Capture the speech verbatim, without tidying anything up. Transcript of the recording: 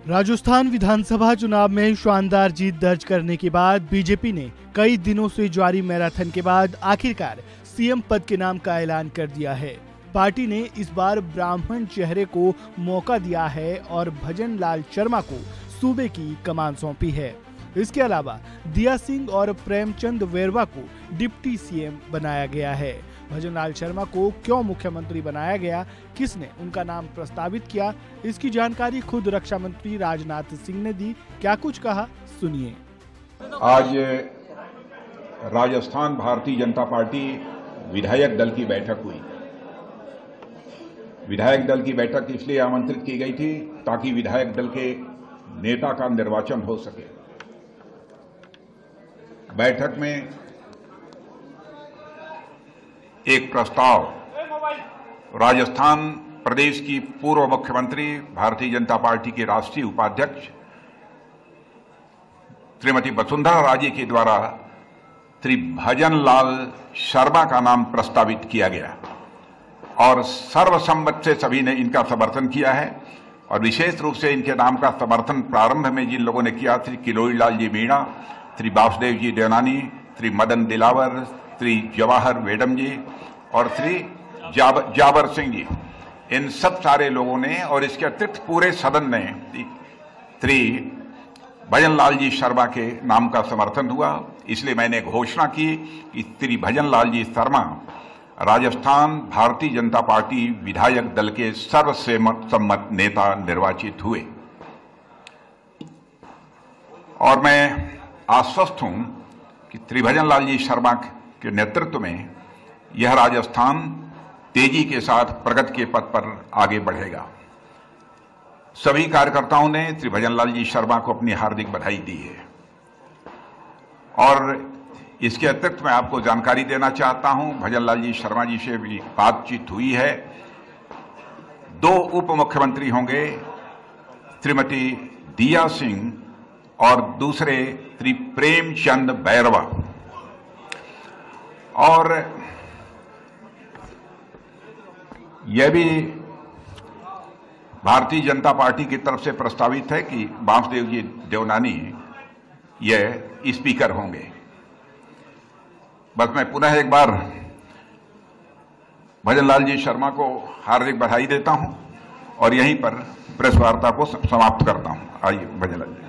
राजस्थान विधानसभा चुनाव में शानदार जीत दर्ज करने के बाद बीजेपी ने कई दिनों से जारी मैराथन के बाद आखिरकार सीएम पद के नाम का ऐलान कर दिया है। पार्टी ने इस बार ब्राह्मण चेहरे को मौका दिया है और भजन लाल शर्मा को सूबे की कमान सौंपी है। इसके अलावा दिया सिंह और प्रेमचंद वेरवा को डिप्टी सीएम बनाया गया है। भजन लाल शर्मा को क्यों मुख्यमंत्री बनाया गया, किसने उनका नाम प्रस्तावित किया, इसकी जानकारी खुद रक्षा मंत्री राजनाथ सिंह ने दी। क्या कुछ कहा, सुनिए। आज राजस्थान भारतीय जनता पार्टी विधायक दल की बैठक हुई। विधायक दल की बैठक इसलिए आमंत्रित की गई थी ताकि विधायक दल के नेता का निर्वाचन हो सके। बैठक में एक प्रस्ताव राजस्थान प्रदेश की पूर्व मुख्यमंत्री, भारतीय जनता पार्टी के राष्ट्रीय उपाध्यक्ष श्रीमती वसुंधरा राजे के द्वारा श्री भजन लाल शर्मा का नाम प्रस्तावित किया गया और सर्वसम्मत से सभी ने इनका समर्थन किया है। और विशेष रूप से इनके नाम का समर्थन प्रारंभ में जिन लोगों ने किया, श्री किरोड़ी लाल जी मीणा, श्री वासुदेव जी देवनानी, श्री मदन दिलावर, श्री जवाहर वेडम जी और श्री जाब, जाबर सिंह जी, इन सब सारे लोगों ने और इसके अतिरिक्त पूरे सदन ने श्री भजन लाल जी शर्मा के नाम का समर्थन हुआ। इसलिए मैंने घोषणा की कि श्री भजन लाल जी शर्मा राजस्थान भारतीय जनता पार्टी विधायक दल के सर्वसम्मत नेता निर्वाचित हुए। और मैं आश्वस्त हूं कि श्री भजन लाल जी शर्मा के नेतृत्व में यह राजस्थान तेजी के साथ प्रगति के पथ पर आगे बढ़ेगा। सभी कार्यकर्ताओं ने श्री भजन लाल जी शर्मा को अपनी हार्दिक बधाई दी है। और इसके अतिरिक्त मैं आपको जानकारी देना चाहता हूं, भजन लाल जी शर्मा जी से भी बातचीत हुई है। दो उप मुख्यमंत्री होंगे, श्रीमती दिया सिंह और दूसरे श्री प्रेमचंद बैरवा। और यह भी भारतीय जनता पार्टी की तरफ से प्रस्तावित है कि वासुदेव जी देवनानी यह स्पीकर होंगे। बस मैं पुनः एक बार भजन लाल जी शर्मा को हार्दिक बधाई देता हूं और यहीं पर प्रेस वार्ता को समाप्त करता हूं। आइए भजन लाल जी।